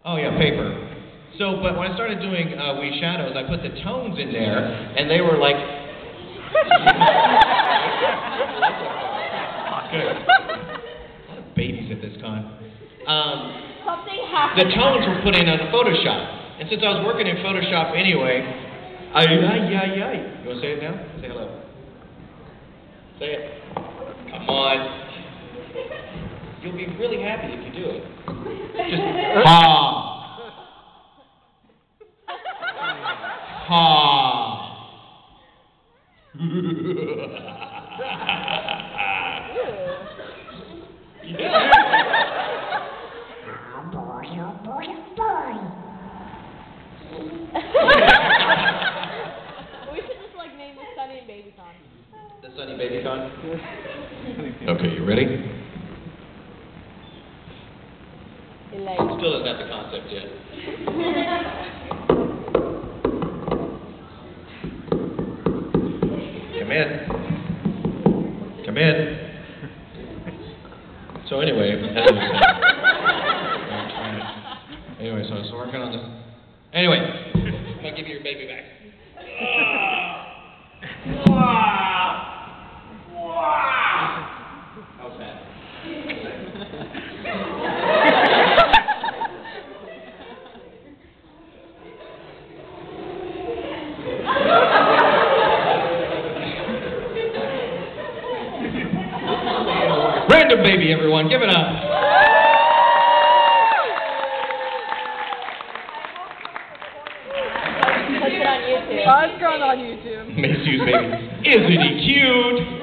Oh yeah, paper. So, but when I started doing We Shadows, I put the tones in there, and they were like... Good. A lot of babies at this con. The tones were put in on Photoshop. And since I was working in Photoshop anyway, you want to say it now? Say hello. Say it. Come on. You'll be really happy if you do it. Just ha. Ha. Yeah. We should just like name the Sonny and Baby Con. The Sonny Baby Con? Okay, you ready? Still doesn't have the concept yet. Come in. Come in. So anyway, anyway, so I was working on this. Anyway, I'm gonna give you your baby back. How's that? Random baby, everyone, give it up. Put it on YouTube. Oh, it's going on YouTube. Macy's baby. Isn't he cute?